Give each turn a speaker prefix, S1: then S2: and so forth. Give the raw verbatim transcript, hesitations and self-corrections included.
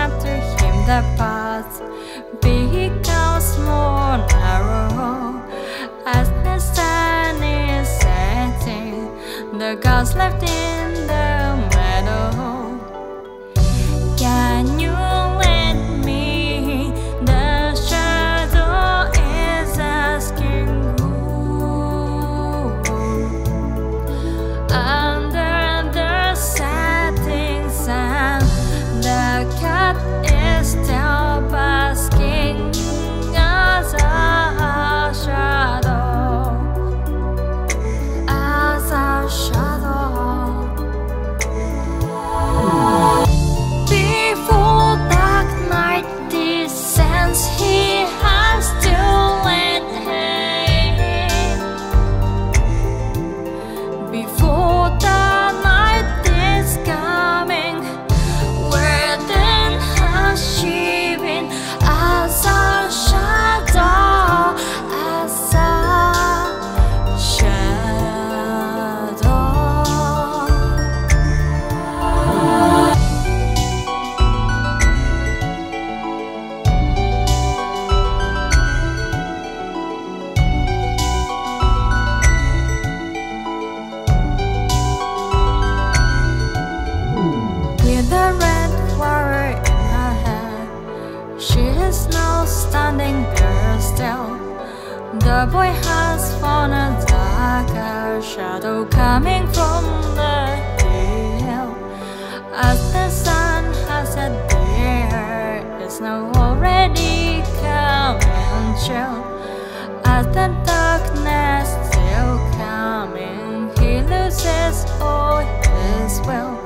S1: after him the path becomes more narrow as the sun is setting. The gods left in the meadow. Can you let me? The shadow is asking who. Under the setting sun, the cat is still basking as a shadow, as a shadow. Before dark night descends, he has to let him. Before the night is coming, where then has she been? As a shadow, as a shadow. With a red flower in her hair, she is now standing there still. The boy has found a darker shadow coming from the hill. As the sun has set, there is now already coming chill. As the darkness still coming, he loses all his will.